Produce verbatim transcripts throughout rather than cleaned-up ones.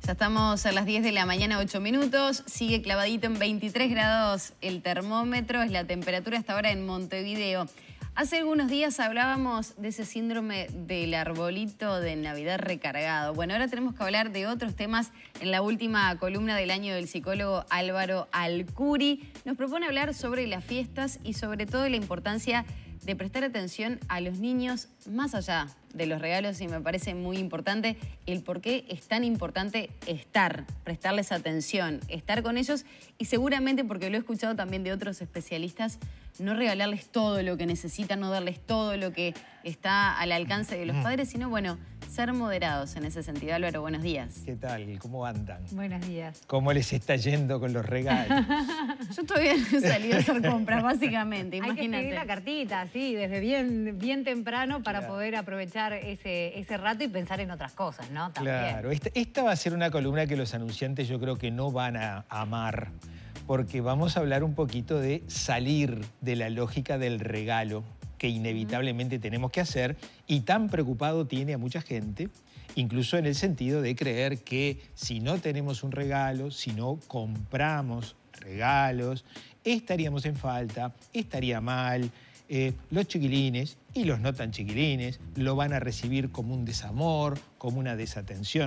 Ya estamos a las diez de la mañana, ocho minutos. Sigue clavadito en veintitrés grados el termómetro. Es la temperatura hasta ahora en Montevideo. Hace algunos días hablábamos de ese síndrome del arbolito de Navidad recargado. Bueno, ahora tenemos que hablar de otros temas. En la última columna del año del psicólogo Álvaro Alcuri nos propone hablar sobre las fiestas y sobre todo la importancia de prestar atención a los niños más allá de los regalos, y me parece muy importante el por qué es tan importante estar, prestarles atención, estar con ellos, y seguramente, porque lo he escuchado también de otros especialistas, no regalarles todo lo que necesitan, no darles todo lo que está al alcance de los padres, sino, bueno, ser moderados en ese sentido. Álvaro, buenos días. ¿Qué tal? ¿Cómo andan? Buenos días. ¿Cómo les está yendo con los regalos? Yo todavía no he salido a hacer compras, básicamente, imagínate. Hay que escribir la cartita, sí, desde bien, bien temprano para Claro. poder aprovechar ese, ese rato y pensar en otras cosas, ¿no? También. Claro, esta, esta va a ser una columna que los anunciantes yo creo que no van a amar, porque vamos a hablar un poquito de salir de la lógica del regalo que inevitablemente tenemos que hacer, y tan preocupado tiene a mucha gente, incluso en el sentido de creer que si no tenemos un regalo, si no compramos regalos, estaríamos en falta, estaría mal. Eh, los chiquilines y los no tan chiquilines lo van a recibir como un desamor, como una desatención.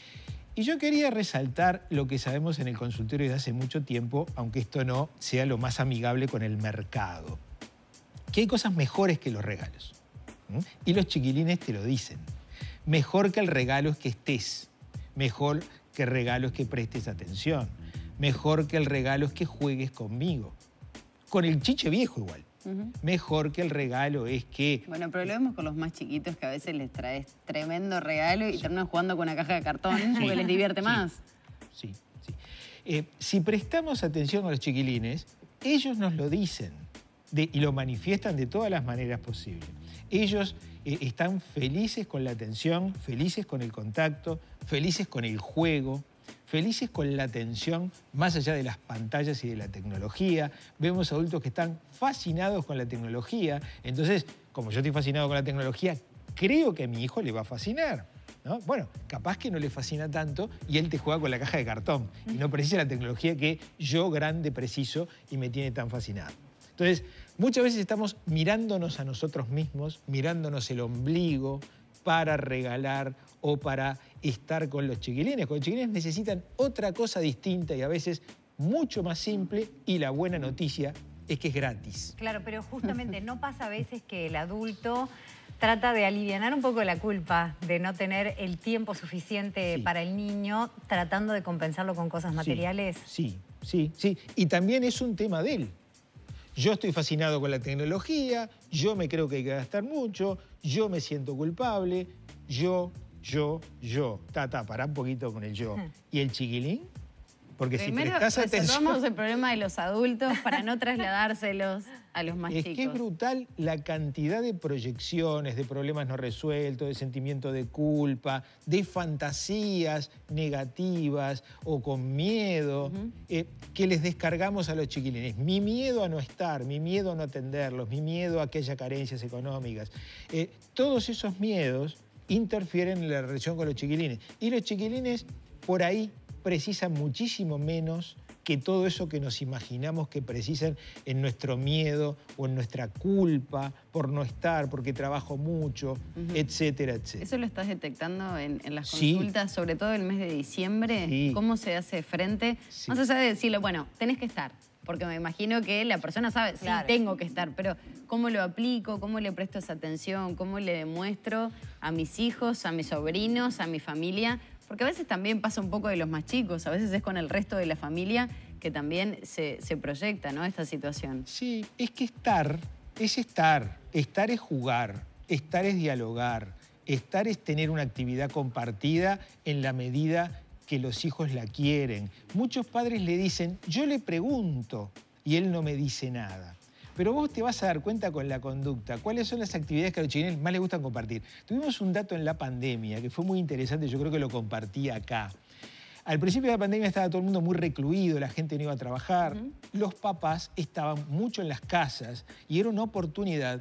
Y yo quería resaltar lo que sabemos en el consultorio desde hace mucho tiempo, aunque esto no sea lo más amigable con el mercado, que hay cosas mejores que los regalos. ¿Mm? Y los chiquilines te lo dicen. Mejor que el regalo es que estés. Mejor que el regalo es que prestes atención. Mejor que el regalo es que juegues conmigo. Con el chiche viejo igual. Uh-huh. Mejor que el regalo es que... Bueno, pero lo vemos con los más chiquitos, que a veces les traes tremendo regalo y sí. terminan jugando con una caja de cartón, sí. porque les divierte sí. más. Sí, sí. Eh, si prestamos atención a los chiquilines, ellos nos lo dicen de, y lo manifiestan de todas las maneras posibles. Ellos eh, están felices con la atención, felices con el contacto, felices con el juego, felices con la atención más allá de las pantallas y de la tecnología. Vemos adultos que están fascinados con la tecnología. Entonces, como yo estoy fascinado con la tecnología, creo que a mi hijo le va a fascinar, ¿no? Bueno, capaz que no le fascina tanto y él te juega con la caja de cartón y no precisa la tecnología que yo, grande, preciso y me tiene tan fascinado. Entonces, muchas veces estamos mirándonos a nosotros mismos, mirándonos el ombligo para regalar o para estar con los chiquilines. Con los chiquilines necesitan otra cosa distinta y a veces mucho más simple, y la buena noticia es que es gratis. Claro, pero justamente no pasa a veces que el adulto trata de alivianar un poco la culpa de no tener el tiempo suficiente sí. para el niño, tratando de compensarlo con cosas materiales. Sí, sí, sí. Y también es un tema de él. Yo estoy fascinado con la tecnología, yo me creo que hay que gastar mucho, yo me siento culpable, yo, yo, yo. Ta, ta, pará un poquito con el yo. Hmm. ¿Y el chiquilín? Porque primero, si prestás atención... resolvamos el problema de los adultos para no trasladárselos a los más es chicos. Es que es brutal la cantidad de proyecciones, de problemas no resueltos, de sentimiento de culpa, de fantasías negativas o con miedo, uh-huh. eh, que les descargamos a los chiquilines. Mi miedo a no estar, mi miedo a no atenderlos, mi miedo a que haya carencias económicas. Eh, todos esos miedos interfieren en la relación con los chiquilines. Y los chiquilines, por ahí, precisan muchísimo menos que todo eso que nos imaginamos que precisan en nuestro miedo o en nuestra culpa por no estar, porque trabajo mucho, uh-huh. etcétera, etcétera. ¿Eso lo estás detectando en, en las sí. consultas, sobre todo el mes de diciembre? Sí. ¿Cómo se hace frente? Sí. Más allá de decirle, bueno, tenés que estar, porque me imagino que la persona sabe, claro. sí, tengo que estar, pero ¿cómo lo aplico? ¿Cómo le presto esa atención? ¿Cómo le demuestro a mis hijos, a mis sobrinos, a mi familia? Porque a veces también pasa un poco de los más chicos, a veces es con el resto de la familia que también se, se proyecta, ¿no?, esta situación. Sí, es que estar es estar, estar es jugar, estar es dialogar, estar es tener una actividad compartida en la medida que los hijos la quieren. Muchos padres le dicen, yo le pregunto y él no me dice nada. Pero vos te vas a dar cuenta con la conducta cuáles son las actividades que a los chiquilines más les gustan compartir. Tuvimos un dato en la pandemia que fue muy interesante, yo creo que lo compartí acá. Al principio de la pandemia estaba todo el mundo muy recluido, la gente no iba a trabajar, uh-huh. los papás estaban mucho en las casas y era una oportunidad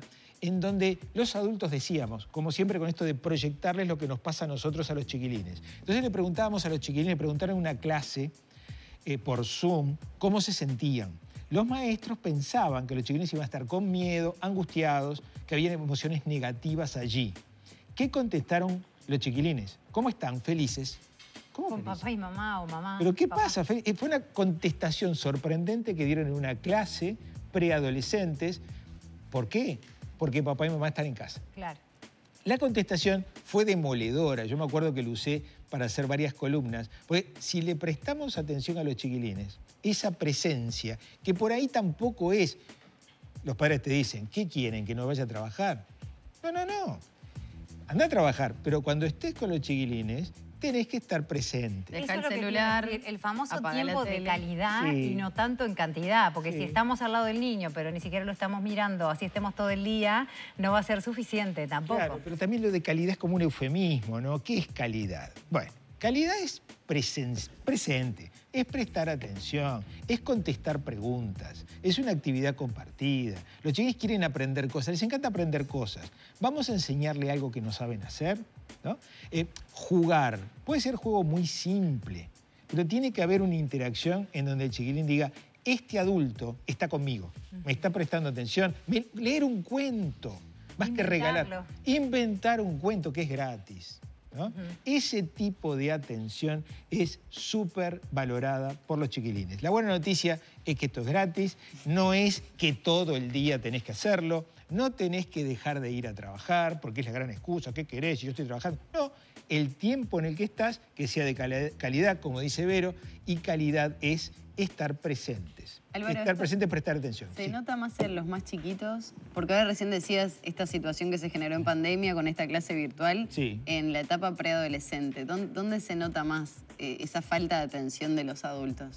en donde los adultos decíamos, como siempre con esto de proyectarles lo que nos pasa a nosotros a los chiquilines. Entonces le preguntábamos a los chiquilines, le preguntaron en una clase eh, por Zoom cómo se sentían. Los maestros pensaban que los chiquilines iban a estar con miedo, angustiados, que había emociones negativas allí. ¿Qué contestaron los chiquilines? ¿Cómo están? ¿Felices? ¿Cómo Con felices? papá y mamá o mamá. ¿Pero qué papá. pasa? Fue una contestación sorprendente que dieron en una clase preadolescentes. ¿Por qué? Porque papá y mamá están en casa. Claro. La contestación fue demoledora. Yo me acuerdo que lo usé para hacer varias columnas. Porque si le prestamos atención a los chiquilines, esa presencia, que por ahí tampoco es... Los padres te dicen, ¿qué quieren? ¿Que no vaya a trabajar? No, no, no. Anda a trabajar, pero cuando estés con los chiquilines, tenés que estar presente. Deja Eso el es lo que celular, quiero decir, el famoso apaga la tiempo de tele. calidad Sí. y no tanto en cantidad, porque Sí. si estamos al lado del niño, pero ni siquiera lo estamos mirando, así estemos todo el día, no va a ser suficiente tampoco. Claro, pero también lo de calidad es como un eufemismo, ¿no? ¿Qué es calidad? Bueno, calidad es presen- presente, es prestar atención, es contestar preguntas, es una actividad compartida. Los chiquillos quieren aprender cosas, les encanta aprender cosas. Vamos a enseñarle algo que no saben hacer, ¿no? Eh, jugar, puede ser juego muy simple, pero tiene que haber una interacción en donde el chiquilín diga, este adulto está conmigo, me está prestando atención. Me- leer un cuento, más que regalar. Inventarlo. Inventar un cuento que es gratis, ¿no? Ujú. Ese tipo de atención es súper valorada por los chiquilines. La buena noticia es que esto es gratis, no es que todo el día tenés que hacerlo, no tenés que dejar de ir a trabajar porque es la gran excusa, ¿qué querés? Si yo estoy trabajando. No, el tiempo en el que estás, que sea de cali- calidad, como dice Vero, y calidad es estar presentes. Álvaro, estar esto- presentes, prestar atención. ¿Se sí. nota más en los más chiquitos? Porque ahora recién decías esta situación que se generó en pandemia con esta clase virtual. Sí. En la etapa preadolescente, ¿dónde, dónde se nota más eh, esa falta de atención de los adultos?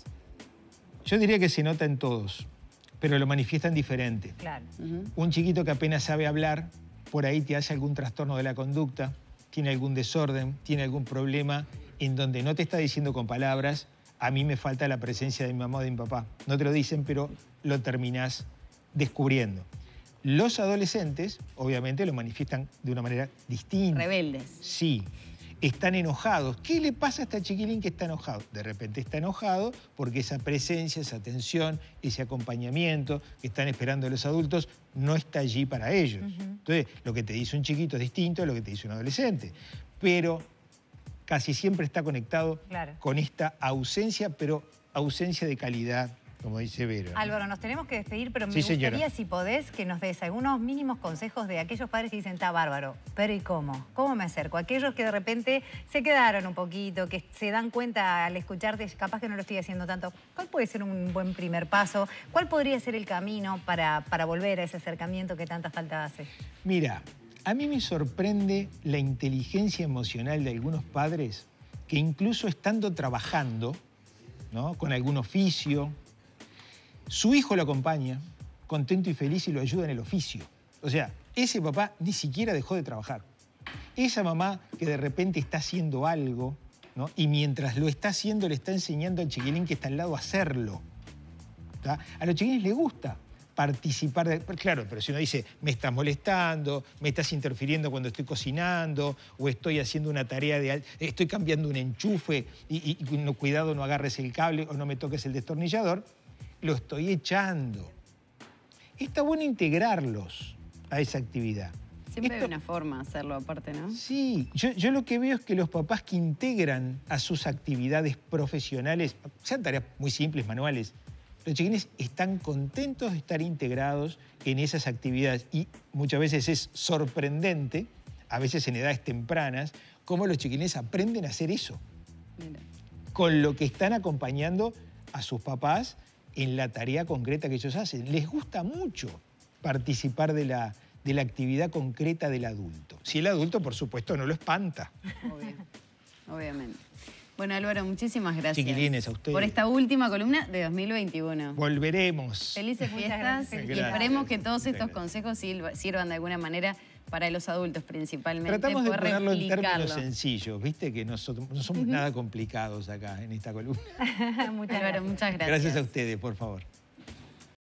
Yo diría que se nota en todos, pero lo manifiestan diferente. Claro. Ujú. Un chiquito que apenas sabe hablar, por ahí te hace algún trastorno de la conducta, tiene algún desorden, tiene algún problema en donde no te está diciendo con palabras, a mí me falta la presencia de mi mamá o de mi papá. No te lo dicen, pero lo terminás descubriendo. Los adolescentes, obviamente, lo manifiestan de una manera distinta. Rebeldes. Sí, están enojados. ¿Qué le pasa a este chiquilín que está enojado? De repente está enojado porque esa presencia, esa atención, ese acompañamiento que están esperando los adultos no está allí para ellos. Ujú. Entonces, lo que te dice un chiquito es distinto a lo que te dice un adolescente. Pero casi siempre está conectado Claro. con esta ausencia, pero ausencia de calidad, como dice Vero. ¿no? Álvaro, nos tenemos que despedir, pero me Sí, gustaría, señora. si podés, que nos des algunos mínimos consejos de aquellos padres que dicen, está bárbaro, pero ¿y cómo? ¿Cómo me acerco? Aquellos que de repente se quedaron un poquito, que se dan cuenta al escucharte, capaz que no lo estoy haciendo tanto. ¿Cuál puede ser un buen primer paso? ¿Cuál podría ser el camino para, para volver a ese acercamiento que tanta falta hace? Mira, a mí me sorprende la inteligencia emocional de algunos padres que incluso estando trabajando, ¿no?, con algún oficio, su hijo lo acompaña, contento y feliz, y lo ayuda en el oficio. O sea, ese papá ni siquiera dejó de trabajar. Esa mamá que de repente está haciendo algo, ¿no?, y mientras lo está haciendo le está enseñando al chiquilín que está al lado a hacerlo. ¿Tá? A los chiquilines les gusta participar. De, claro, pero si uno dice, me estás molestando, me estás interfiriendo cuando estoy cocinando, o estoy haciendo una tarea de... estoy cambiando un enchufe y, y, y no, cuidado, no agarres el cable o no me toques el destornillador, lo estoy echando. Está bueno integrarlos a esa actividad. Siempre Esto- hay una forma de hacerlo aparte, ¿no? Sí, yo, yo lo que veo es que los papás que integran a sus actividades profesionales, sean tareas muy simples, manuales, los chiquilines están contentos de estar integrados en esas actividades y muchas veces es sorprendente, a veces en edades tempranas, cómo los chiquilines aprenden a hacer eso, Mira. con lo que están acompañando a sus papás en la tarea concreta que ellos hacen. Les gusta mucho participar de la, de la actividad concreta del adulto. Si el adulto, por supuesto, no lo espanta. Obvio. Obviamente. Bueno, Álvaro, muchísimas gracias. Chiquilines, a ustedes. Por esta última columna de dos mil veintiuno. Volveremos. Felices Muchas fiestas gracias. y Gracias. esperemos que todos Muchas estos gracias. consejos sirva- sirvan de alguna manera para los adultos principalmente. Tratamos de poder ponerlo en replicarlo. términos sencillos, viste que nosotros no somos nada complicados acá en esta columna. Muchas Álvaro, gracias. muchas gracias. Gracias a ustedes, por favor.